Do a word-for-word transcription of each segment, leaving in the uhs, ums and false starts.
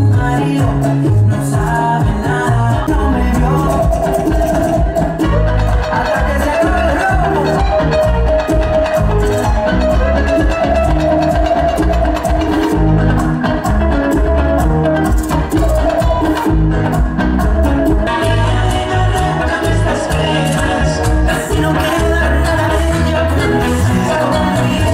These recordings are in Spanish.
marido no sabe nada, no me vio hasta que se corrió. Casi no queda nada de ella cuando se conmigo.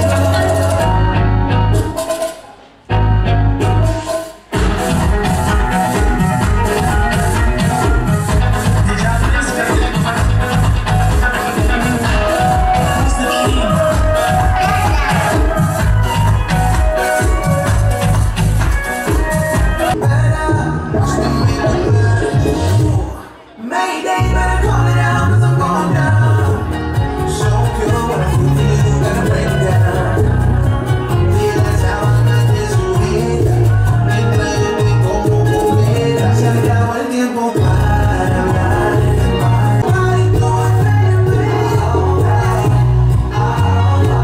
Mayday, better calm it down, 'cause I'm going down. So pure when I feel you, gotta break it down. Realize how I'm not this way. Me trae como comida. Se acabó el tiempo para hablar de más. Why do I fade away? Oh, oh, oh.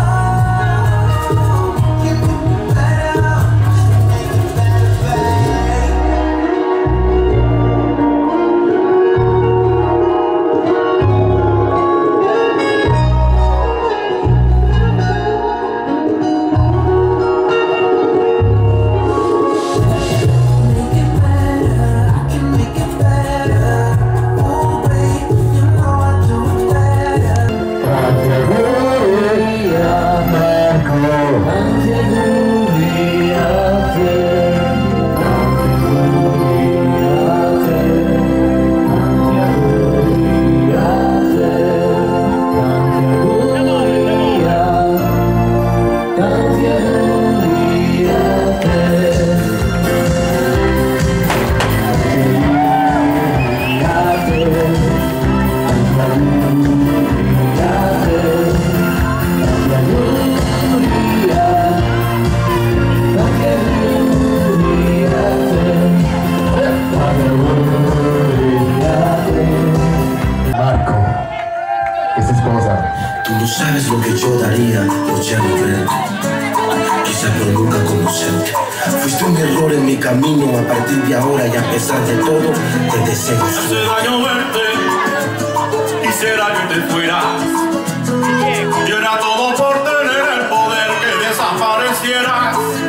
Can't put me better, make it better, babe. Make it better, I can make it better. Oh, babe, you know I do it better. Marco, es esposa. Tú no sabes lo que yo daría por ya no verte, quizá pero nunca conocerte. Fuiste un error en mi camino a partir de ahora y a pesar de todo te deseo. Hace daño verte, quisiera que te fueras. Y era todo por tener el poder que desaparecieras.